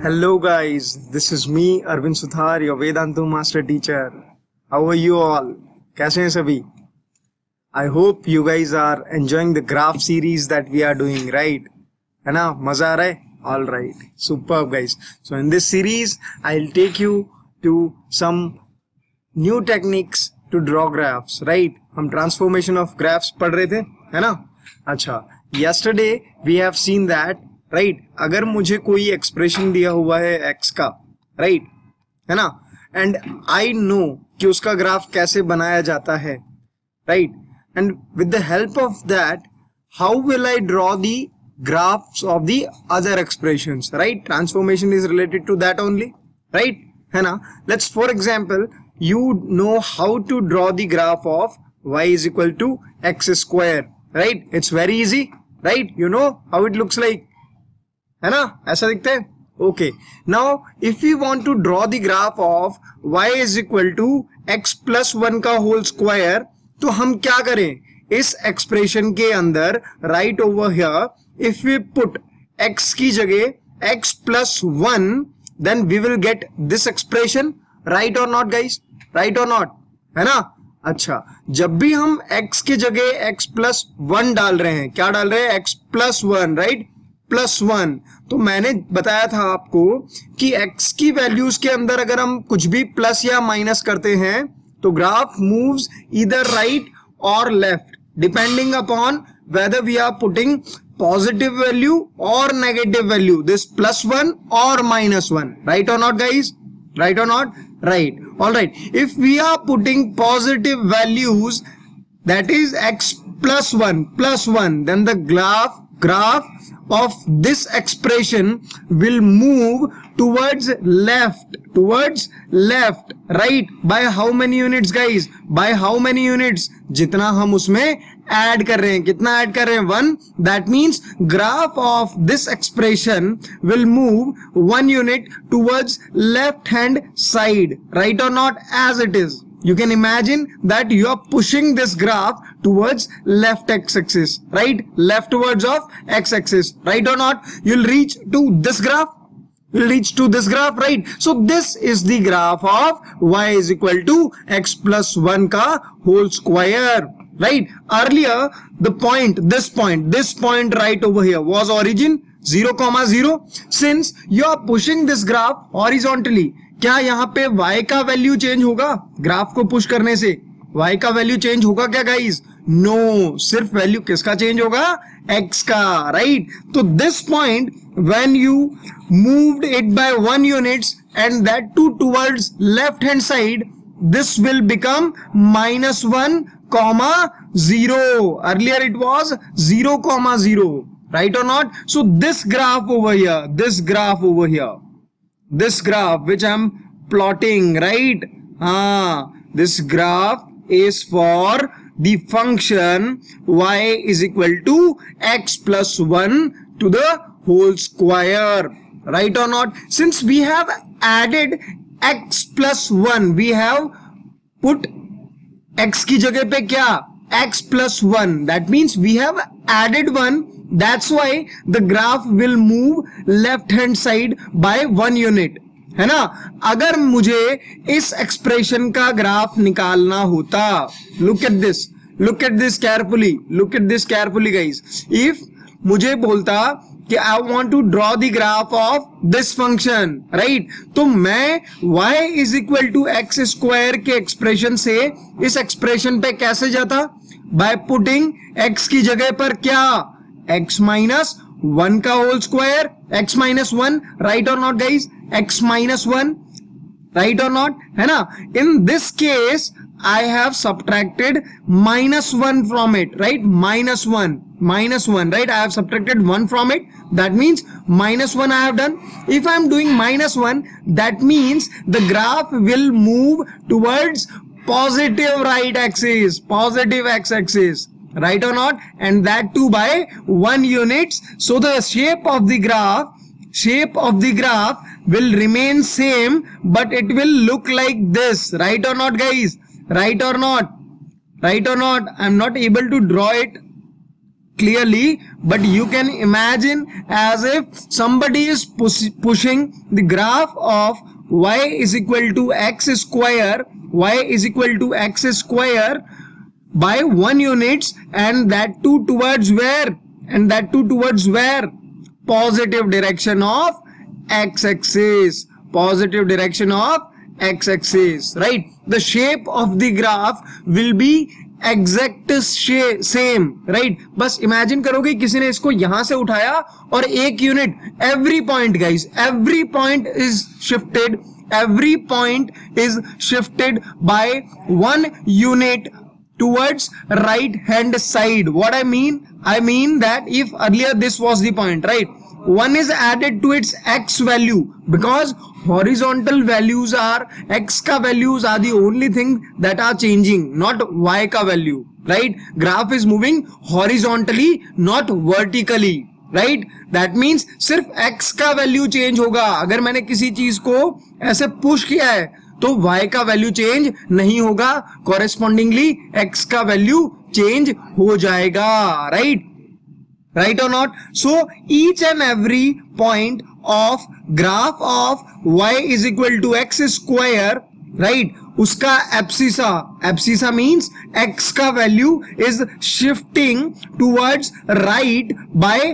Hello guys, this is me Arvind Suthar, your Vedantu master teacher. How are you all? कैसे हैं सभी? I hope you guys are enjoying the graph series that we are doing, right? है ना? मजा आ रहा है? All right, superb guys. So in this series, I'll take you to some new techniques to draw graphs, right? हम transformation of graphs पढ़ रहे थे, है ना? अच्छा, yesterday we have seen that, right? अगर मुझे कोई एक्सप्रेशन दिया हुआ है x का, right? है ना? एंड आई नो कि उसका ग्राफ कैसे बनाया जाता है, right? And with the help of that, how will I draw the graphs of the other expressions, right? Transformation is related to that only, right? है ना? Let's, for example, you know how to draw the graph of y is equal to x square, right? It's very easy, right? You know how it looks like, है ना? ऐसा दिखता है? Okay. Now, if we want to draw the graph of y is equal to x plus 1 का whole square, तो हम क्या करें? इस एक्सप्रेशन के अंदर right over here, if we put x की जगह x plus 1, then we will get this expression, right or not guys? Right or not? है ना? अच्छा, जब भी हम x की जगह x plus 1 डाल रहे हैं, क्या डाल रहे हैं? x plus 1, right? प्लस 1, तो मैंने बताया था आपको कि x की वैल्यूज के अंदर अगर हम कुछ भी प्लस या माइनस करते हैं तो ग्राफ मूव्स ईदर राइट और left depending upon whether we are putting positive value और नेगेटिव वैल्यू, दिस +1 और -1, राइट और नॉट गाइज? राइट और not? Right. Alright, if we are putting positive values that is x plus 1, then the graph of this expression will move towards left, right? By how many units guys? By how many units? जितना हम उसमें add कर रहे हैं, कितना add कर रहे हैं? 1. That means graph of this expression will move 1 unit towards left hand side, right or not? As it is, you can imagine that you are pushing this graph towards left x-axis, right? Leftwards of x-axis, right or not? You'll reach to this graph. You'll reach to this graph, right? So this is the graph of y is equal to x plus 1 ka whole square, right? Earlier, this point right over here was origin 0, 0. Since you are pushing this graph horizontally, क्या यहाँ पे y का value change होगा? Graph को push करने से y का value change होगा क्या गाइज? नो, सिर्फ वैल्यू किसका चेंज होगा? x का, राइट? तो this point when you moved it by 1 units and that too towards left hand side, this will become -1, 0. Earlier it was 0, 0, right or not? So this graph over here, this graph which I'm plotting, right? This graph is for the function y is equal to x plus 1 to the whole square, right or not? Since we have added x plus 1, we have put x की जगह पे क्या? x plus 1. That means we have added 1. That's why the graph will move left hand side by 1 unit, है ना? अगर मुझे इस expression का ग्राफ निकालना होता, look at this carefully guys. If मुझे बोलता कि I want to draw the graph of this function, right? तो मैं y is equal to x square के एक्सप्रेशन से इस एक्सप्रेशन पे कैसे जाता? By putting x की जगह पर क्या? x minus 1 का whole square, x minus 1, right or not guys? x minus 1, right or not? है ना? In this case, I have subtracted -1 from it, right? minus 1, right? I have subtracted 1 from it. That means -1 I have done. If I am doing -1, that means the graph will move towards positive right axis, positive x-axis, right or not? And that too by 1 units. So the shape of the graph will remain same, but it will look like this, right or not guys? Right or not? I'm not able to draw it clearly, but you can imagine as if somebody is pushing the graph of y is equal to x square by 1 units, and that too towards where? Positive direction of x-axis. Right? The shape of the graph will be exact same, right. बस imagine करोगे किसी ने इसको यहां से उठाया और एक unit, every point guys, every point is shifted by 1 unit towards right hand side. What I mean that if earlier this was the point, right, 1 is added to its x value, because horizontal values are, x ka values are the only thing that are changing, not y ka value, right? Graph is moving horizontally, not vertically, right? That means सिर्फ x का value change होगा. अगर मैंने किसी चीज को ऐसे push किया है तो y का वैल्यू चेंज नहीं होगा, कॉरेस्पॉन्डिंगली x का वैल्यू चेंज हो जाएगा, right or not? So each and every point of graph of y is equal to x square, right, उसका एब्सिसा मीन्स x का value is shifting towards right by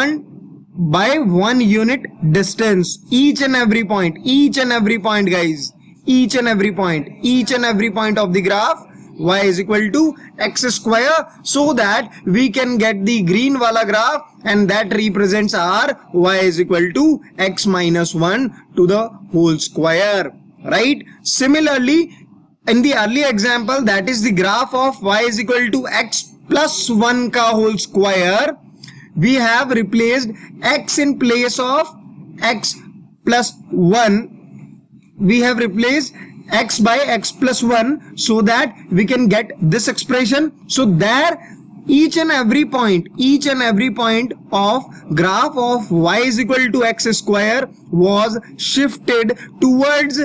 1 unit distance. Each and every point guys, each and every point of the graph y is equal to x square, so that we can get the green wala graph, and that represents our y is equal to x minus 1 to the whole square, right? Similarly, in the earlier example, that is the graph of y is equal to x plus 1 ka whole square, we have replaced x in place of x plus 1. We have replaced x by x plus 1, so that we can get this expression. So there each and every point of graph of y is equal to x square was shifted towards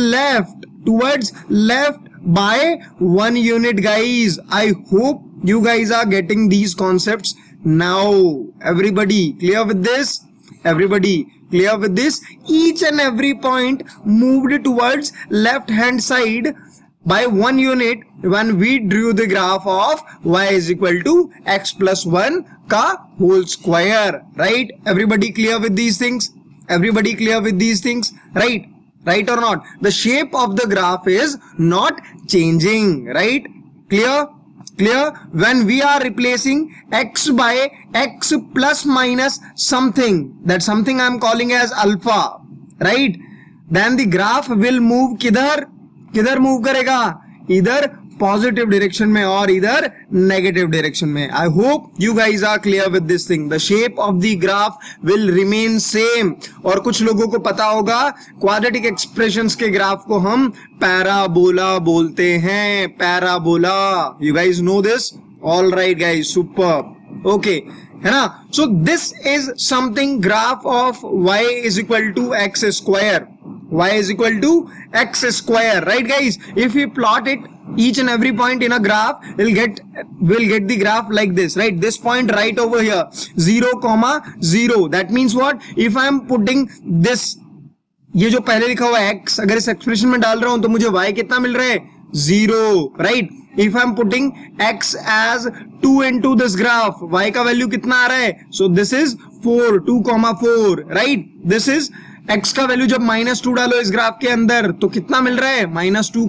left by 1 unit guys. I hope you guys are getting these concepts now. Everybody clear with this? Each and every point moved towards left hand side by 1 unit when we drew the graph of y is equal to x plus 1 ka whole square, right? Everybody clear with these things? Right or not? The shape of the graph is not changing, right? Clear? When we are replacing x by x plus minus something, that something I am calling as alpha, right? Then the graph will move किधर move करेगा? इधर positive direction में और इधर negative direction में. I hope you guys are clear with this thing. The shape of the graph will remain same. और कुछ लोगों को पता होगा क्वाड्रेटिक एक्सप्रेशंस के ग्राफ को हम पैराबोला बोलते हैं. Parabola, you guys know this? All right guys, super. Okay, है ना? So this is something graph of y is equal to x square. Y is equal to x square, right guys? If we plot it, each and every point in a graph, we'll get the graph like this, right? This point right over here, 0, 0. That means what? If I am putting this, ये जो पहले लिखा हुआ x, अगर इस expression में डाल रहा हूं तो मुझे y कितना मिल रहा है? 0, right? If I'm putting x as 2 into this graph, y का वैल्यू कितना आ रहा है? So this is 4, 2, 4, right? This is x का वैल्यू जब -2 डालो इस ग्राफ के अंदर तो कितना मिल रहा है? -2,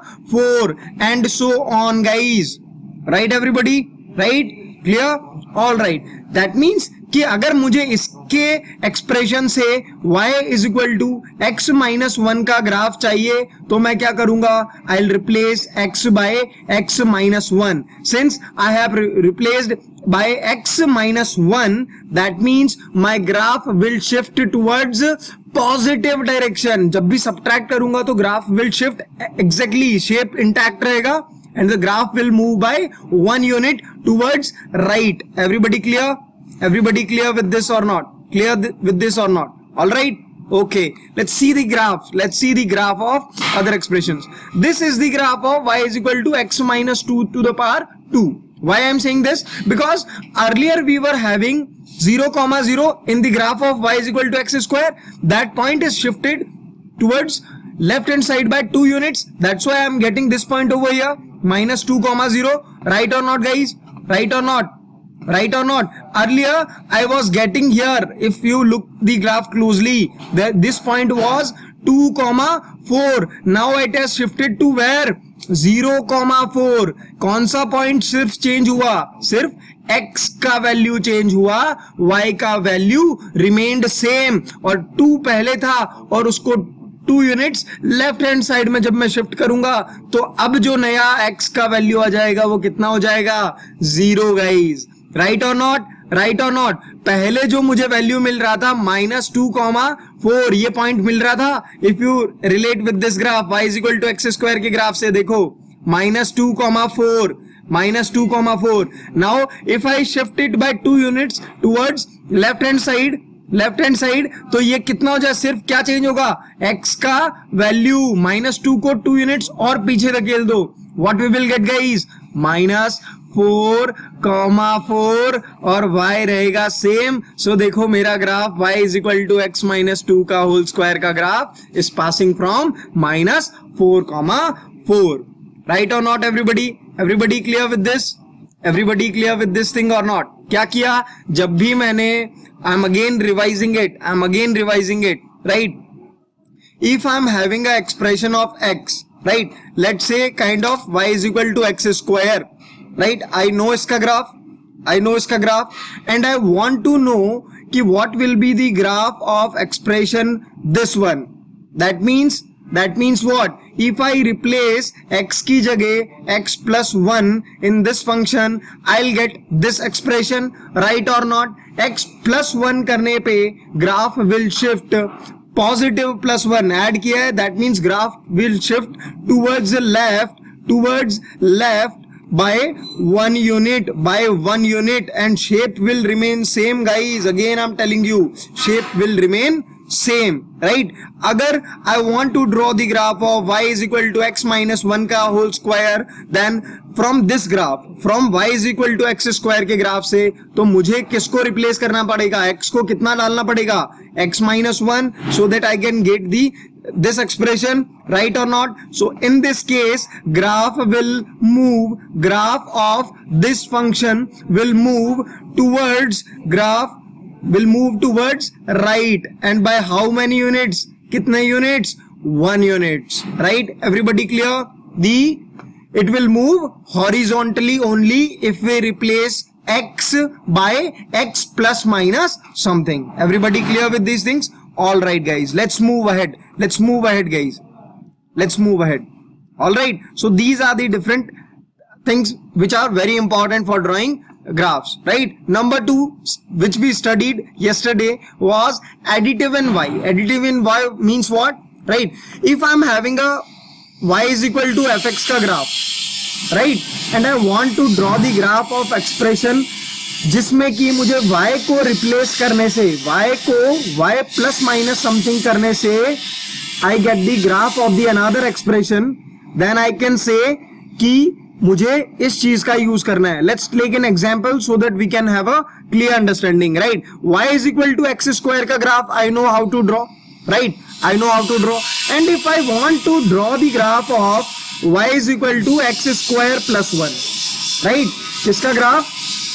4 and so on guys, right everybody? Right? Clear? All right. That means कि अगर मुझे इसके एक्सप्रेशन से y is equal to x minus 1 का ग्राफ चाहिए तो मैं क्या करूंगा? I'll replace x by x minus 1. Since I have replaced by x minus 1, that means my graph will shift towards positive direction. जब भी subtract करूंगा तो graph will shift exactly, shape intact रहेगा and the graph will move by 1 unit towards right. Everybody clear? Everybody clear with this or not? Clear with this or not? All right. Okay. Let's see the graph. Let's see the graph of other expressions. This is the graph of y is equal to x minus 2 to the power 2. Why I am saying this? Because earlier we were having 0, 0 in the graph of y is equal to x square. That point is shifted towards left hand side by 2 units. That's why I am getting this point over here, minus 2, 0. Right or not, guys? Right or not? Right or not? Earlier I was getting here, if you look the graph closely, this point was 2, 4. Now it has shifted to where? 0, 4. कौन सा point सिर्फ change हुआ? सिर्फ x का value change हुआ, y का value remained same, और 2 पहले था और उसको 2 यूनिट्स लेफ्ट हैंड साइड में जब मैं शिफ्ट करूंगा तो अब जो नया x का वैल्यू आ जाएगा वो कितना हो जाएगा? 0 गाइज. राइट और नॉट? राइट और नॉट? पहले जो मुझे वैल्यू मिल रहा था -2, 4, ये पॉइंट मिल रहा था. If you relate with this graph y is equal to x square के ग्राफ से देखो, -2, 4, -2, 4. Now if I shift it by 2 units towards left hand side, तो ये कितना हो जाए? सिर्फ क्या चेंज होगा? x का वैल्यू -2 को 2 यूनिट्स और पीछे धकेल दो. What we will get guys? -4, 4 और y रहेगा सेम. सो देखो मेरा graph y is equal to x -2 का होल स्क्वायर का graph is passing from -4, 4. Right और not everybody? Everybody clear with this? Everybody clear with this thing और not? क्या किया जब भी मैंने, I am again revising it, right? If I'm having a expression of x, right? Let's say kind of y is equal to x square, right? I know इसका graph, and I want to know कि what will be the graph of expression this one. That means what? If I replace x की जगह x plus 1 in this function, I'll get this expression, right or not? x plus 1 करने पे graph will shift positive +1 add किया है, that means graph will shift towards left by 1 unit and shape will remain same guys. Again I'm telling you, shape will remain same, right? अगर I want to draw the graph of y is equal to x minus 1 का whole square, then from this graph, from y is equal to x square के graph से, तो मुझे किसको replace करना पड़ेगा? x को कितना डालना पड़ेगा? x minus 1, so that I can get this expression, right or not? So in this case, graph of this function will move towards right, and by how many units? कितने units? 1 units, right? Everybody clear? It will move horizontally only if we replace x by x plus minus something. Everybody clear with these things? All right guys, let's move ahead guys. Let's move ahead. All right, so these are the different things which are very important for drawing graphs, right? Number 2, which we studied yesterday, was additive in y. Additive in y means what, right? If I'm having a y is equal to fx का graph, right, and I want to draw the graph of expression जिसमें कि मुझे y को replace करने से, y को y plus minus something करने से I get the graph of the another expression, then I can say कि मुझे इस चीज का यूज करना है. Let's take an example so that we can have a clear understanding, right? y is equal to x square का graph I know how to draw, right? I know how to draw. And if I want to draw the graph of y is equal to x square plus 1, right? किसका graph?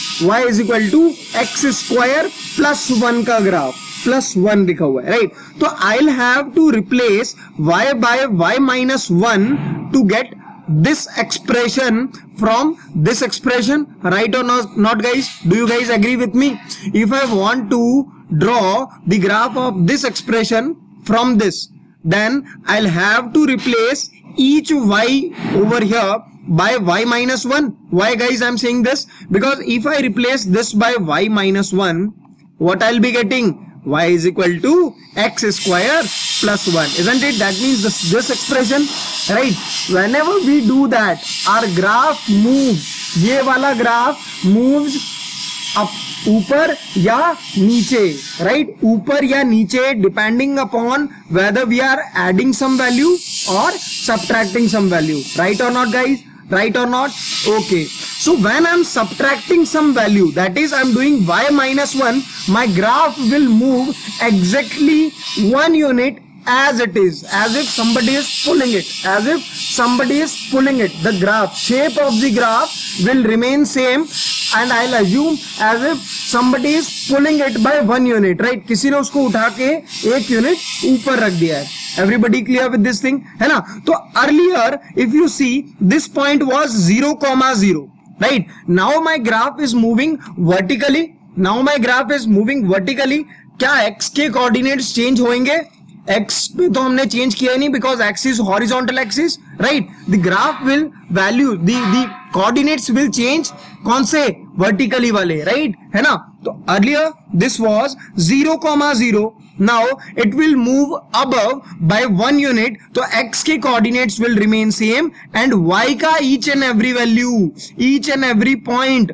y is equal to x square plus 1 का graph, plus 1 लिखा हुआ है, right? तो I'll have to replace y by y minus 1 to get this expression from this expression, right or not guys? Do you guys agree with me? If I want to draw the graph of this expression from this, then I'll have to replace each y over here by y minus 1. Why guys I'm saying this? Because if I replace this by y minus 1, what I'll be getting? Y is equal to x square plus 1, isn't it? That means this expression, right? Whenever we do that, our graph moves. ये वाला graph moves up, ऊपर या नीचे, right? ऊपर या नीचे, depending upon whether we are adding some value or subtracting some value, right or not guys? right or not? Okay, so when I'm subtracting some value, that is I'm doing y minus 1, my graph will move exactly 1 unit as it is, as if somebody is pulling it, as if somebody is pulling it. The graph, shape of the graph will remain same, and I'll assume as if somebody is pulling it by 1 unit, right? किसी ने उसको उठा के 1 unit ऊपर रख दिया है. Everybody clear with this thing, है ना? तो earlier if you see, this point was 0,0, right? Now my graph is moving vertically. Now my graph is moving vertically. क्या x के coordinates change होंगे? x पे तो हमने चेंज किया ही नहीं, because x is horizontal axis, right? The graph will value, the coordinates will change. कौन से? vertically वाले, right? है ना? तो earlier this was 0,0. Now it will move above by 1 unit. तो x के coordinates will remain same, and y का each and every value, each and every point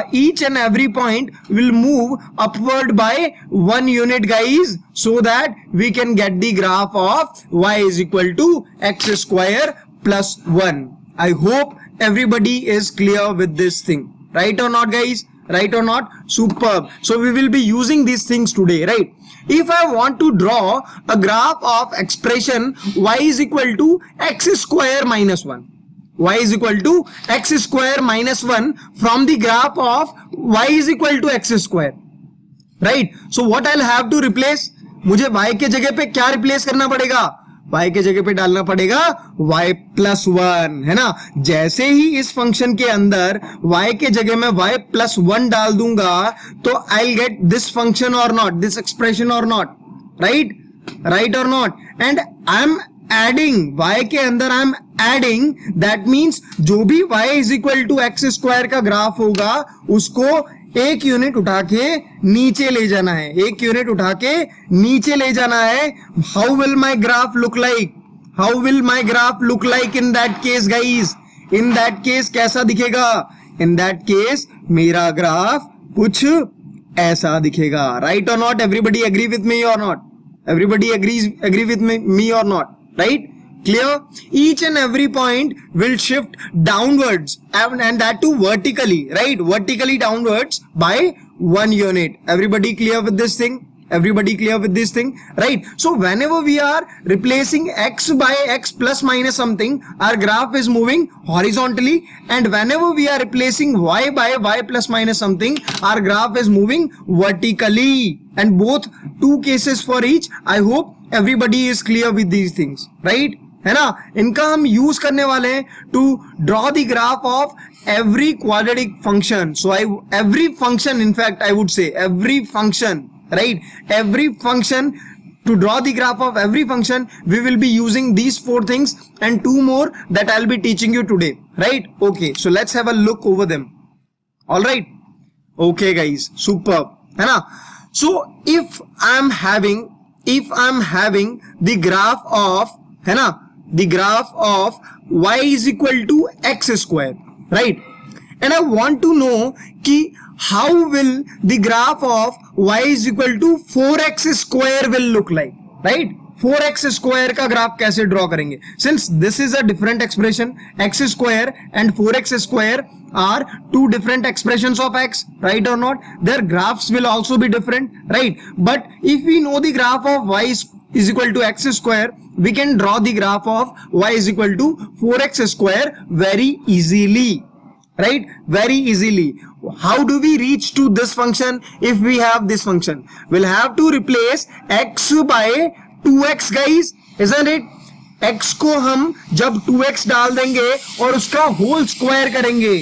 will move upward by 1 unit, guys, so that we can get the graph of y is equal to x square plus 1. I hope everybody is clear with this thing, right or not, guys? Right or not? Superb. So we will be using these things today, right? If I want to draw a graph of expression y is equal to x square minus 1, y is equal to x square minus 1 from the graph of y is equal to x square, right? So what I'll have to replace? मुझे y के जगह पे क्या replace करना पड़ेगा? y के जगह पे डालना पड़ेगा y plus 1, है ना? जैसे ही इस फंक्शन के अंदर y के जगह में y plus 1 डाल दूंगा, तो I'll get this function or not, this expression or not, right? Right or not? And I'm adding, y के अंदर I'm adding, that means जो भी y is equal to x square का ग्राफ होगा, उसको 1 यूनिट उठा के नीचे ले जाना है, 1 यूनिट उठा के नीचे ले जाना है. How will my graph look like? How will my graph look like in that case, guys? In that case कैसा दिखेगा? इन दैट केस मेरा ग्राफ कुछ ऐसा दिखेगा, राइट और not? Everybody agree with me और not? Everybody agree with me or not, right? Clear? Each and every point will shift downwards, and that too vertically, right? Vertically downwards by 1 unit. Everybody clear with this thing? Everybody clear with this thing, right? So whenever we are replacing x by x plus minus something, our graph is moving horizontally, and whenever we are replacing y by y plus minus something, our graph is moving vertically. And both two cases for each. I hope everybody is clear with these things, right? है ना? इनका हम use करने वाले हैं to draw the graph of every quadratic function. So every function, in fact I would say every function, right? Every function, to draw the graph of every function, we will be using these 4 things and 2 more that I'll be teaching you today, right? Okay, so let's have a look over them. All right? Okay guys, superb, है ना? So if I'm having the graph of, है ना, the graph of y is equal to x square, right? And I want to know कि how will the graph of y is equal to 4x square will look like, right? 4x square का graph कैसे draw करेंगे? Since this is a different expression, x square and 4x square are 2 different expressions of x, right or not? Their graphs will also be different, right? But if we know the graph of y is equal to x square, we can draw the graph of y is equal to 4x square very easily, right? Very easily. How do we reach to this function if we have this function? We'll have to replace x by 2x, guys, isn't it? x को हम जब 2x डाल देंगे और उसका whole square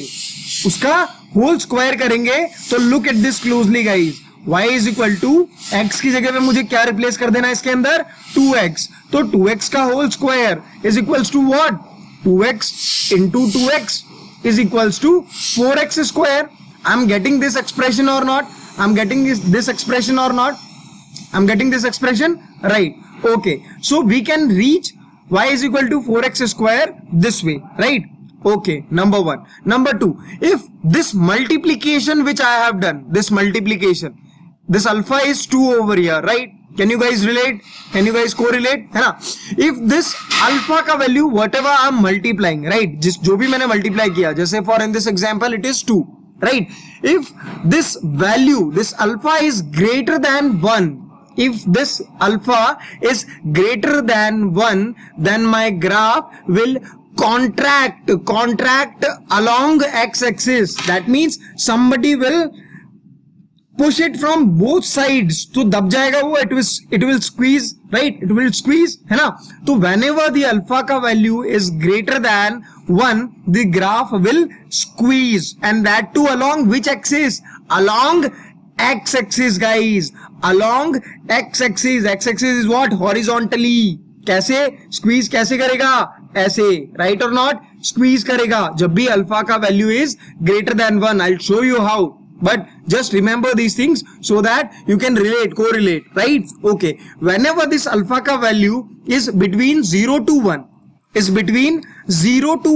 करेंगे, तो look at this closely guys. y is equal to x की जगह पे मुझे क्या रिप्लेस कर देना है इसके अंदर? 2x. तो 2x का whole square is equals to what? 2x into 2x is equals to 4x square. I'm getting this expression or not? I'm getting this expression or not? I'm getting this expression, right? Okay, so we can reach y is equal to 4x square this way, right? Okay, number 1. Number 2, if this multiplication which I have done, this multiplication, this alpha is 2 over here, right? Can you guys relate? Can you guys correlate? है ना? If this alpha का value whatever I am multiplying, right? जो भी मैंने multiply किया, जैसे for in this example it is 2, right? If this value, this alpha is greater than 1, if this alpha is greater than 1, then my graph will contract along x-axis. That means somebody will push it from both sides. तो दब जाएगा वो, it will squeeze, right? It will squeeze, है ना? तो whenever the alpha का value is greater than 1, the graph will squeeze, and that too along which axis? Along x-axis, guys. Along x-axis. X-axis is what? Horizontally. कैसे? Squeeze कैसे करेगा? ऐसे, right or not? Squeeze करेगा जब भी alpha का value is greater than 1. I'll show you how. But just remember these things so that you can relate, correlate, right? Okay. Whenever this alpha ka value is between 0 to 1, is between 0 to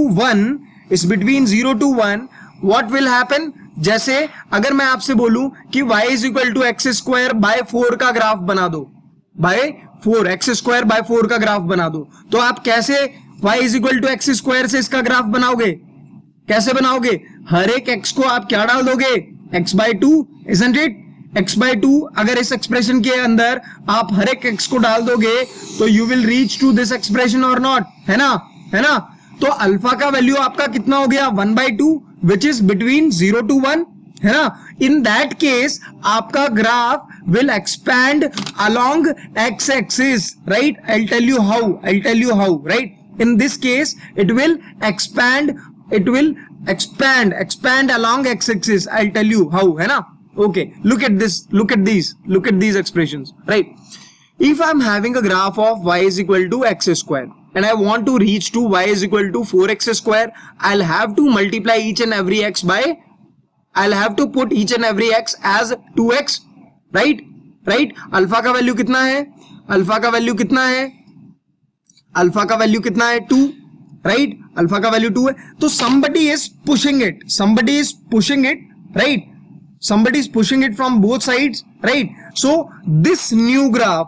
1, what will happen? जैसे अगर मैं आपसे बोलूं कि y is equal to x square by 4 का graph बना दो, by 4, x square by 4 का ग्राफ बना दो, तो आप कैसे y is equal to x square से इसका ग्राफ बनाओगे? कैसे बनाओगे? हर एक x को आप क्या डाल दोगे? x by 2, isn't it? x by 2 अगर इस एक्सप्रेशन के अंदर आप हर एक x को डाल दोगे तो you will reach to this expression or not, है ना? है ना? तो अल्फा का वैल्यू आपका कितना हो गया? 1 by 2 which is between 0 to 1, है ना? In that case आपका graph will expand along x-axis, right? I'll tell you how, right? In this case it will expand along x-axis. I'll tell you how, है ना? Okay, look at these expressions, right? If I'm having a graph of y is equal to x square and I want to reach to y is equal to 4x square, I'll have to multiply each and every x by, I'll have to put each and every x as 2x, right? Alpha का value कितना है? Alpha का value कितना है? 2, right? Alpha का value 2 है. तो somebody is pushing it, right? Somebody is pushing it from both sides, right? So this new graph,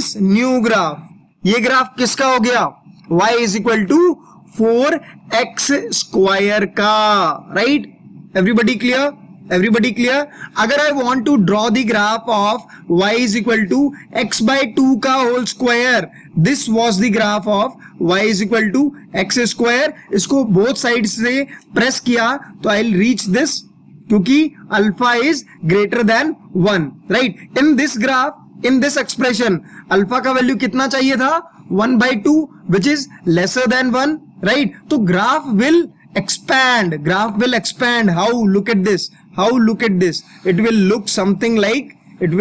ये ग्राफ किसका हो गया? y is equal to 4x square का, right? Everybody clear? अगर I want to draw the graph of y is equal to x by 2 का whole square, this was the graph of y is equal to x square. इसको both sides से press किया तो I'll reach this, क्योंकि alpha is greater than 1, right? In this graph, in this expression, alpha का value कितना चाहिए था? 1 by 2 which is lesser than 1, right? तो graph will expand. How? Look at this. It will look something like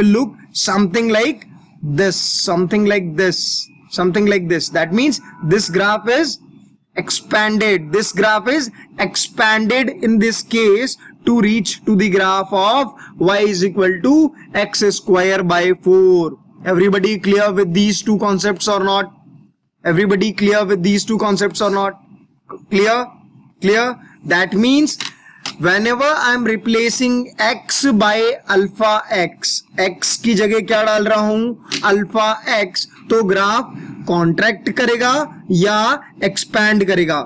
this. That means this graph is expanded. In this case to reach to the graph of y is equal to x square by 4. Everybody clear with these two concepts or not? Clear? That means whenever I am replacing x by alpha x की जगह क्या डाल रहा हूं? Alpha x, तो graph contract करेगा या expand करेगा?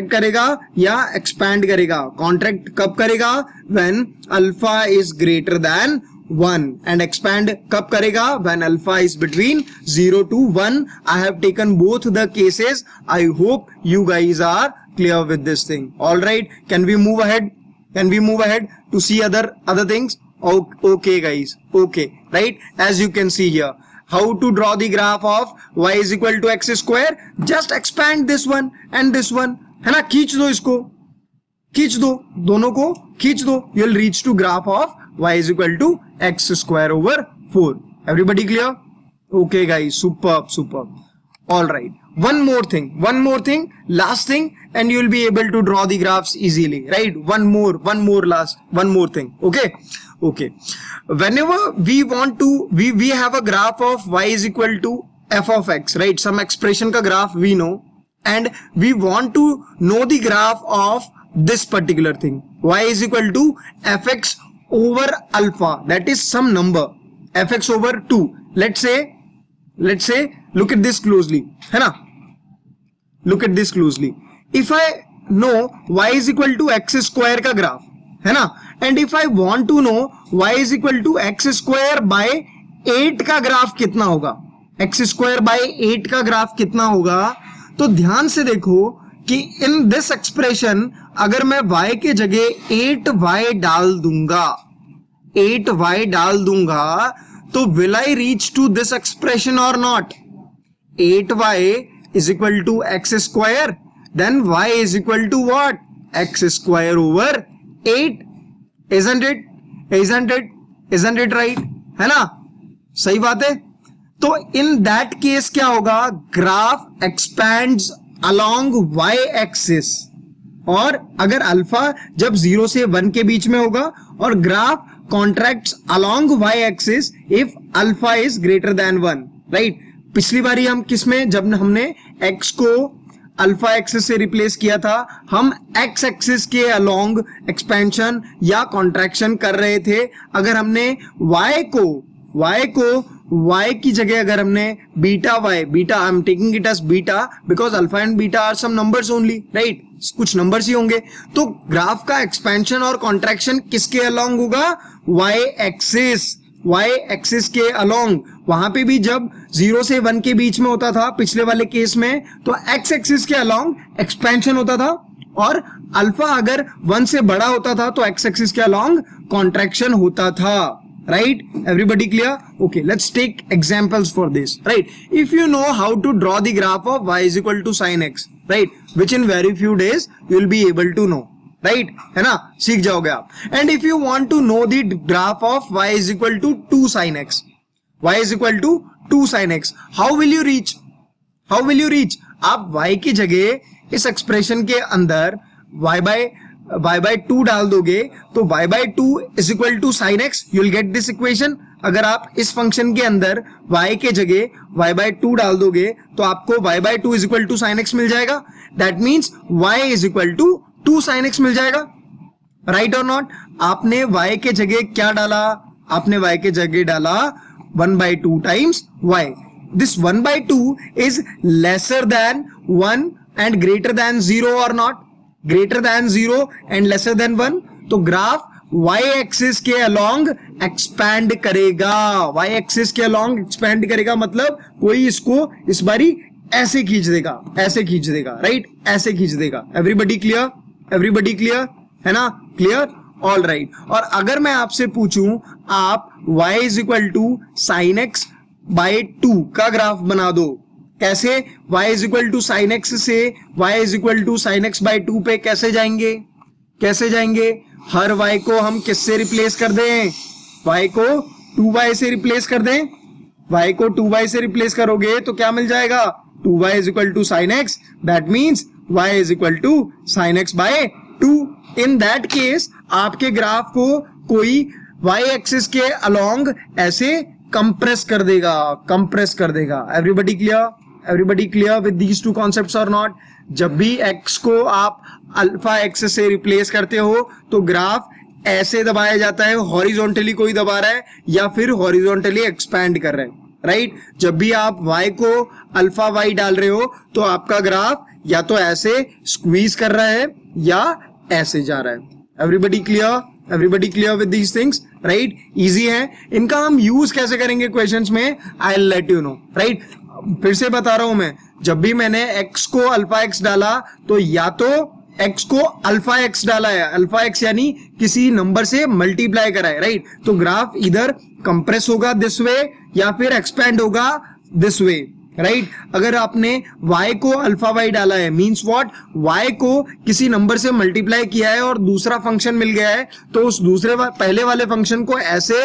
कॉन्ट्रैक्ट कब करेगा? when alpha is greater than 1, and expand कब करेगा? when alpha is between 0 to 1. I have taken both the cases. I hope you guys are clear with this thing. All right, can we move ahead to see other things? Okay guys, okay, right? As you can see here, how to draw the graph of y is equal to x square? Just expand this one and this one, है ना? खींच दो दोनों को खींच दो. You'll reach to graph of y is equal to x square over 4. Everybody clear? Okay guys, superb. All right, one more thing, last thing, and you will be able to draw the graphs easily, right? One more thing. Okay. Whenever we want to, we have a graph of y is equal to f of x, right? Some expression ka graph we know, and we want to know the graph of this particular thing. Y is equal to fx over alpha, that is some number. F X over 2. Let's say look at this closely, है ना? Look at this closely. If I know y is equal to x square का graph, है ना, and if I want to know y is equal to x square by 8 का graph कितना होगा, x square by 8 का graph कितना होगा, तो ध्यान से देखो कि इन दिस एक्सप्रेशन अगर मैं y के जगह 8y डाल दूंगा, 8y डाल दूंगा, तो will I reach to this expression or not? 8y is equal to x square, then y is equal to what? X square over 8. Isn't it? Isn't it? Isn't it right? है ना? सही बात है. तो in that case क्या होगा? Graph expands along y axis. और अगर अल्फा जब 0 से 1 के बीच में होगा और graph contracts along y axis if alpha is greater than 1, right? पिछली बारी हम किसमें, जब हमने x को अल्फा एक्सिस से रिप्लेस किया था, हम x एक्सिस के अलोंग एक्सपेंशन या कॉन्ट्रैक्शन कर रहे थे. अगर हमने y को y की जगह अगर हमने beta I am taking it as beta because alpha and beta are some numbers only, right? कुछ नंबर्स ही होंगे. तो ग्राफ का एक्सपेंशन और कॉन्ट्रैक्शन किसके अलोंग होगा? y एक्सिस के अलोंग. वहां पे भी जब 0 से 1 के बीच में होता था पिछले वाले केस में, तो x एक्सिस के अलोंग एक्सपेंशन होता था, और अल्फा अगर 1 से बड़ा होता था तो x एक्सिस के अलोंग कॉन्ट्रैक्शन होता था, right? Everybody clear? Okay, let's take examples for this, right? If you know how to draw the graph of y is equal to sin x, right, which in very few days you will be able to know, right? है ना, सीख जाओगे आप. And if you want to know the graph of y is equal to 2 sin x, y is equal to 2 sin x, how will you reach? How will you reach? आप y की जगह इस expression के अंदर y by 2 डाल दोगे तो y by 2 is equal to sin x, you will get this equation. अगर आप इस फंक्शन के अंदर y के जगह y by 2 डाल दोगे तो आपको y by 2 is equal to sin x मिल जाएगा. That means y is equal to 2 sin x मिल जाएगा, right or not? आपने y के जगह क्या डाला? आपने y के जगह डाला 1 by 2 times y. This 1 by 2 is lesser than 1 and greater than 0 or not? Greater than 0 and lesser than 1. तो ग्राफ y एक्सिस के अलोंग एक्सपैंड करेगा. y एक्सिस के अलोंग एक्सपैंड करेगा मतलब कोई इसको इस बारी ऐसे खींच देगा, ऐसे खींच देगा, राइट? ऐसे खींच देगा. Everybody clear? एवरीबडी क्लियर है ना? क्लियर? All right. और अगर मैं आपसे पूछूं आप y is equal to sine x by 2 का ग्राफ बना दो, कैसे? y is equal to sine x से y is equal to sine x by 2 पे कैसे जाएंगे? कैसे जाएंगे? हर y को हम किससे रिप्लेस कर दें? y को 2y से रिप्लेस कर दें. y को 2y से रिप्लेस करोगे तो क्या मिल जाएगा? 2y is equal to sine x. That means y is equal to sine x by 2. In that case आपके ग्राफ को कोई y एक्सिस के अलोंग ऐसे कंप्रेस कर देगा, कंप्रेस कर देगा. Everybody clear? Everybody clear with these two concepts or not? जब भी x को आप अल्फा एक्स से रिप्लेस करते हो तो ग्राफ ऐसे दबाया जाता है, हॉरिजॉन्टली कोई दबा रहा है या फिर हॉरिजॉन्टली एक्सपैंड कर रहा है, राइट? जब भी आप y को अल्फा y डाल रहे हो तो आपका ग्राफ या तो ऐसे स्क्वीज कर रहा है या ऐसे जा रहा है. Everybody clear? Everybody clear with these things, right? Easy है. इनका हम यूज कैसे करेंगे क्वेश्चंस में, I will let you know, right? फिर से बता रहा हूं मैं, जब भी मैंने x को अल्फा x डाला तो या तो x को अल्फा x डाला है, अल्फा x यानी किसी नंबर से मल्टीप्लाई करा है, राइट? तो ग्राफ इधर कंप्रेस होगा दिस वे या फिर एक्सपैंड होगा दिस वे, राइट? अगर आपने y को अल्फा y डाला है मींस व्हाट, y को किसी नंबर से मल्टीप्लाई किया है और दूसरा फंक्शन मिल गया है तो उस दूसरे पहले वाले फंक्शन को ऐसे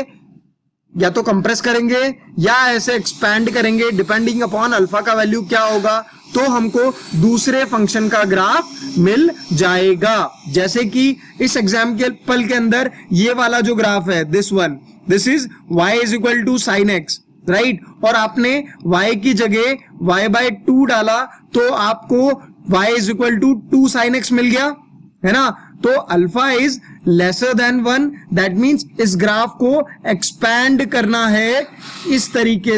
या तो कंप्रेस करेंगे या ऐसे एक्सपैंड करेंगे, डिपेंडिंग अपॉन अल्फा का वैल्यू क्या होगा, तो हमको दूसरे फंक्शन का ग्राफ मिल जाएगा. जैसे कि इस एग्जाम्पल के अंदर ये वाला जो ग्राफ है, this one, this is y is equal to sine x, right? और आपने y की जगह y by 2 डाला तो आपको y is equal to 2 sine x मिल गया, है ना। तो alpha is lesser than 1, that means इस ग्राफ को एक्सपैंड करना है, इस तरीके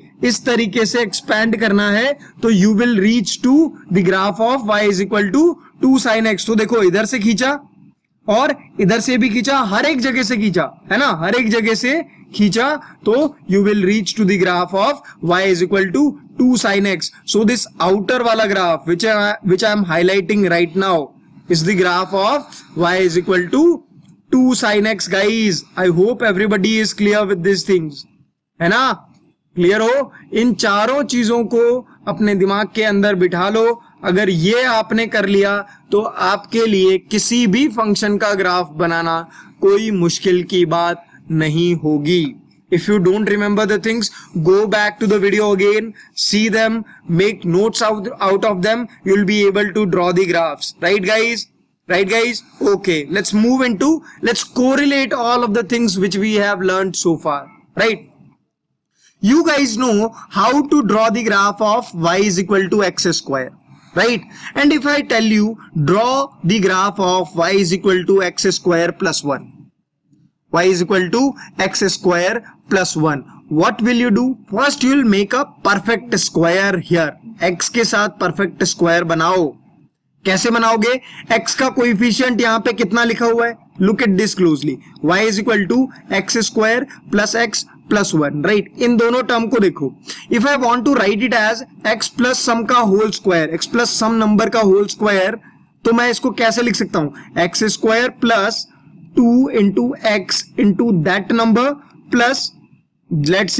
से एक्सपैंड करना है, तो you will reach to the graph of y is equal to 2 sin x। तो देखो इधर से खींचा और इधर से भी खींचा, हर एक जगह से खींचा, है ना, हर एक जगह से खींचा, तो you will reach to the graph of y is equal to 2 sin x। So this outer वाला graph which I am highlighting right now is the graph of y is equal to 2 sin x guys. I hope everybody is clear with these things, है ना, clear हो। इन चारों चीजों को अपने दिमाग के अंदर बिठा लो। अगर ये आपने कर लिया तो आपके लिए किसी भी फंक्शन का ग्राफ बनाना कोई मुश्किल की बात नहीं होगी। If you don't remember the things, go back to the video again, see them, make notes out of them. You'll be able to draw the graphs. Right guys? Right guys? Okay. Let's correlate all of the things which we have learned so far. Right? You guys know how to draw the graph of y is equal to x square. Right? And if I tell you, draw the graph of y is equal to x square plus 1. Y is equal to x square plus 1. What will you do? First you will make a perfect square here. X के साथ perfect square बनाओ। कैसे बनाओगे? X का coefficient यहाँ पे कितना लिखा हुआ है? Look at this closely. Y is equal to x square plus x plus 1. Right? इन दोनों टर्म को देखो। If I want to write it as x plus sum का whole square, x plus sum number का whole square, तो मैं इसको कैसे लिख सकता हूँ? x square plus 2 into x into that number plus let's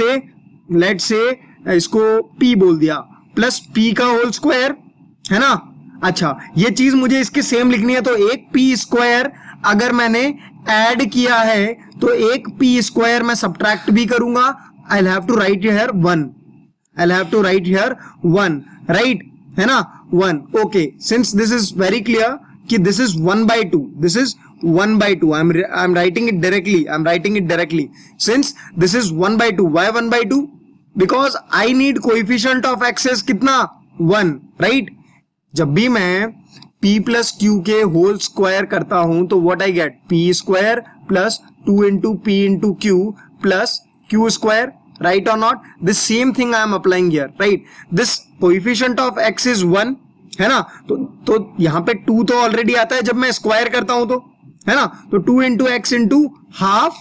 say इसको p बोल दिया plus p का होल स्क्वायर, है ना। अच्छा, ये चीज मुझे इसके सेम लिखनी है, तो एक p स्क्वायर अगर मैंने ऐड किया है तो एक p स्क्वायर मैं सब्ट्रैक्ट भी करूंगा। I'll have to write here 1. I'll have to write here 1, right, है ना, 1. Okay, since this is very clear कि this is 1 by 2, this is 1 by 2. I'm writing it directly. Since this is 1 by 2, why 1 by 2? Because I need coefficient of x is कितना? 1, right? जब भी मैं p plus q के whole square करता हूं तो what I get? p square plus 2 into p into q plus q square, right or not? The same thing I am applying here, right? This coefficient of x is 1, है ना, तो यहाँ पे 2 तो already आता है जब मैं स्क्वायर करता हूं, तो है ना, तो 2 into x into half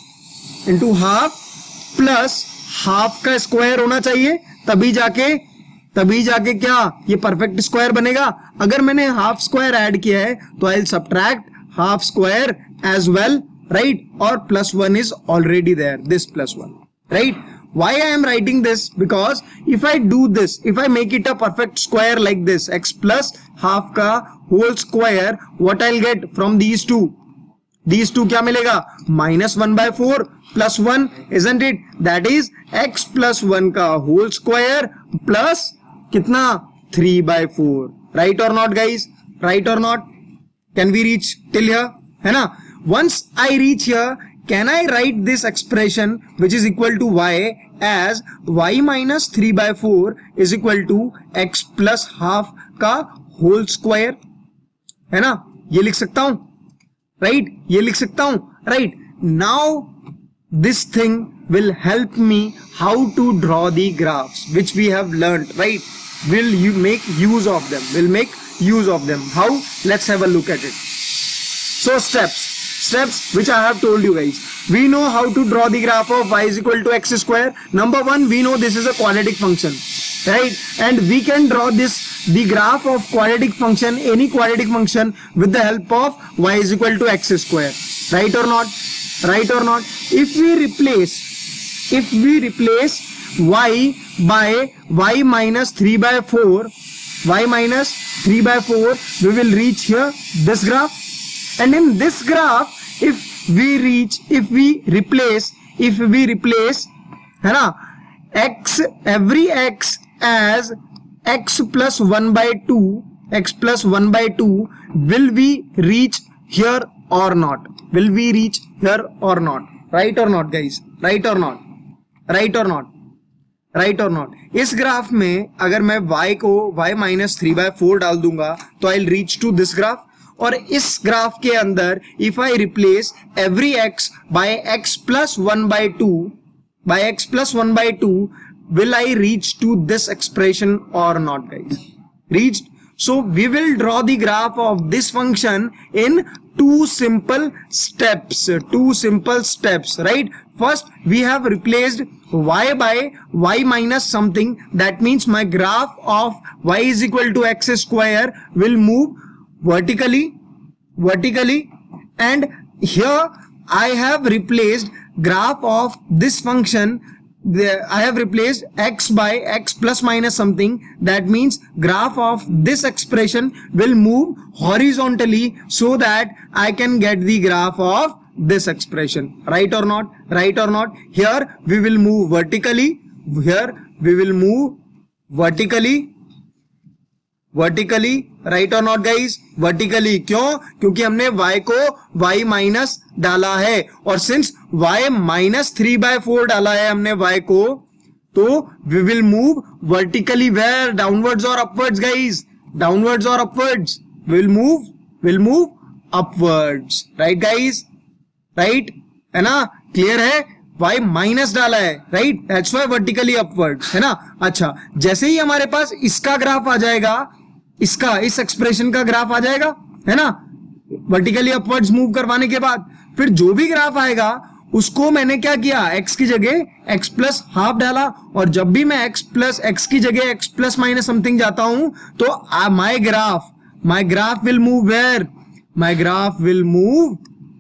plus half का स्क्वायर होना चाहिए, तभी जाके क्या ये परफेक्ट स्क्वायर बनेगा। अगर मैंने हाफ स्क्वायर ऐड किया है तो I will subtract half square as well, right, और plus 1 is already there, this plus 1, right. Why I am writing this? Because if I do this, if I make it a perfect square like this, x plus half का whole square, what I'll get from these two? These two क्या मिलेगा? minus 1 by 4 plus 1, isn't it? That is x plus 1 का whole square plus कितना? 3 by 4. Right or not guys? Right or not? Can we reach till here? है ना? Once I reach here, can I write this expression which is equal to y as y minus 3 by 4 is equal to x plus half का whole square, है ना, ये लिख सकता हूं, right, ये लिख सकता हूं, right। Now this thing will help me how to draw the graphs which we have learned, right? Will you make use of them? Will make use of them. How? Let's have a look at it. So steps which I have told you guys. We know how to draw the graph of y is equal to x square. Number 1, we know this is a quadratic function, right? And we can draw the graph of quadratic function, any quadratic function, with the help of y is equal to x square, right or not? Right or not? If we replace y by y minus 3 by 4, we will reach here this graph. And in this graph, if we replace, है ना, every x as x plus 1 by 2, will we reach here or not? Will we reach here or not? Right or not guys? Right or not? Right or not? Right or not? इस graph में अगर मैं y को y minus 3 by 4 डाल दूंगा तो I'll reach to this graph, और इस ग्राफ के अंदर if I replace every x by x plus 1/2 will I reach to this expression or not, guys? Reached. So we will draw the graph of this function in two simple steps, right? First we have replaced y by y minus something. That means my graph of y is equal to x square will move vertically, and here I have replaced graph of this function. I have replaced x by x plus minus something. That means graph of this expression will move horizontally so that I can get the graph of this expression. Right or not? Right or not? Here we will move vertically. Here we will move vertically. Right और not guys? Vertically. क्यों? क्योंकि हमने y को y minus डाला है, और since y minus 3/4 डाला है हमने y को, तो we will move vertically. Where? Downwards or upwards guys? Downwards or upwards. Will move upwards. Right guys? Right है ना? क्लियर है? y माइनस डाला है, right? That's why vertically upward, है ना? अच्छा, जैसे ही हमारे पास इसका ग्राफ आ जाएगा, इस एक्सप्रेशन का ग्राफ आ जाएगा, है ना, वर्टिकली अपवर्ड्स मूव करवाने के बाद, फिर जो भी ग्राफ आएगा उसको मैंने क्या किया, x की जगह x प्लस हाफ डाला, और जब भी मैं x की जगह x प्लस माइनस समथिंग जाता हूं तो my graph will move where? My graph will move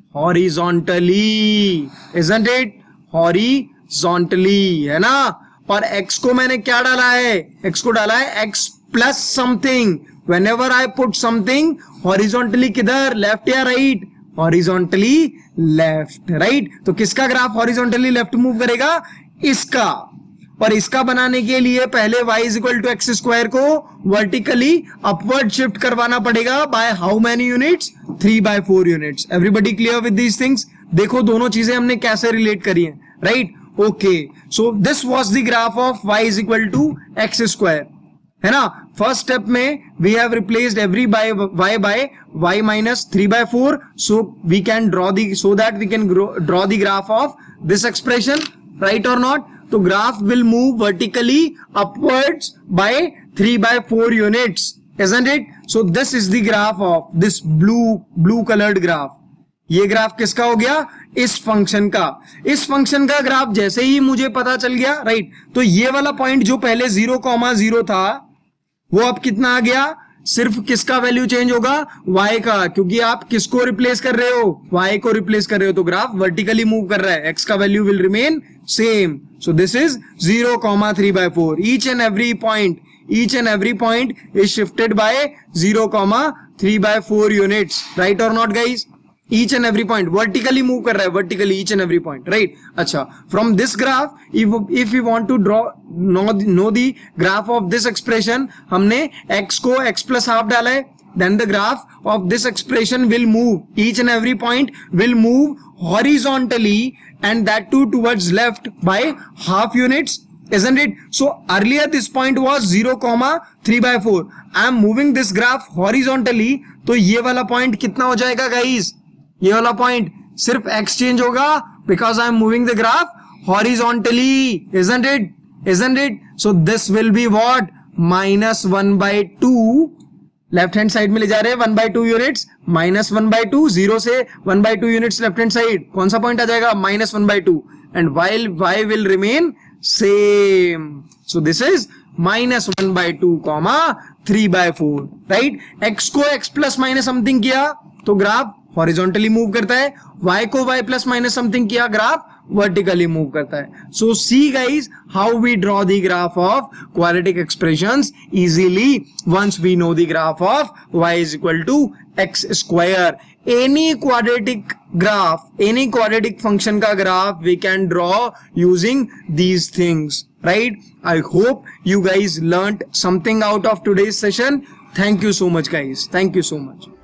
horizontally, isn't it? Horizontally, है ना? और x को मैंने क्या डाला है? x को डाला है x plus something. whenever I put something horizontally, किधर? लेफ्ट या राइट? Horizontally left, right? तो किसका ग्राफ हॉरिजॉन्टली लेफ्ट मूव करेगा? इसका. और इसका बनाने के लिए पहले y is equal to x square को वर्टिकली अपवर्ड शिफ्ट करवाना पड़ेगा. By how many units? 3/4 units. Everybody clear with these things? देखो दोनों चीजें हमने कैसे रिलेट करी हैं, right? Okay, so this was the graph of y is equal to x square, है ना? फर्स्ट स्टेप में we have replaced every by y minus 3/4, so we can draw the, so that we can draw the graph of this expression. Right और not? तो graph will move vertically upwards by 3/4 units, isn't it? So this is the graph of this blue colored graph. ये graph किसका हो गया? इस function का. इस function का ग्राफ जैसे ही मुझे पता चल गया, राइट, तो ये वाला पॉइंट जो पहले 0,0 था वो अब कितना आ गया? सिर्फ किसका वैल्यू चेंज होगा? y का, क्योंकि आप किसको रिप्लेस कर रहे हो? y को रिप्लेस कर रहे हो, तो ग्राफ वर्टिकली मूव कर रहा है. x का value will remain same. So this is 0,3/4. Each and every point is shifted by 0,3/4 units. Right और not guys? Each and every point vertically move कर रहा है, vertically each and every point, right? अच्छा, from this graph if you want to know the graph of this expression, हमने x को x plus half डाला है, then the graph of this expression will move, each and every point will move horizontally, and that too towards left by half units, isn't it? So earlier this point was 0,3/4. I am moving this graph horizontally, तो ये वाला point कितना हो जाएगा guys? ये वाला point सिर्फ x change होगा, because I am moving the graph horizontally, isn't it? So this will be what? -1/2. Left hand side में ले जा रहे हैं 1/2 यूनिट्स, -1/2. 0 से 1/2 यूनिट्स लेफ्ट हैंड साइड, कौन सा पॉइंट आ जाएगा? -1/2. And while y will remain same, so this is -1/2, 3/4, राइट? x को x प्लस माइनस समथिंग किया तो ग्राफ हॉरिजॉन्टली मूव करता है, y को y प्लस माइनस समथिंग किया, ग्राफ वर्टिकली मूव करता है. So see guys how we draw the graph of quadratic expressions easily once we know the graph of y is equal to x square. Any quadratic graph, any quadratic function का graph we can draw using these things, right? I hope you guys learnt something out of today's session. Thank you so much guys. Thank you so much.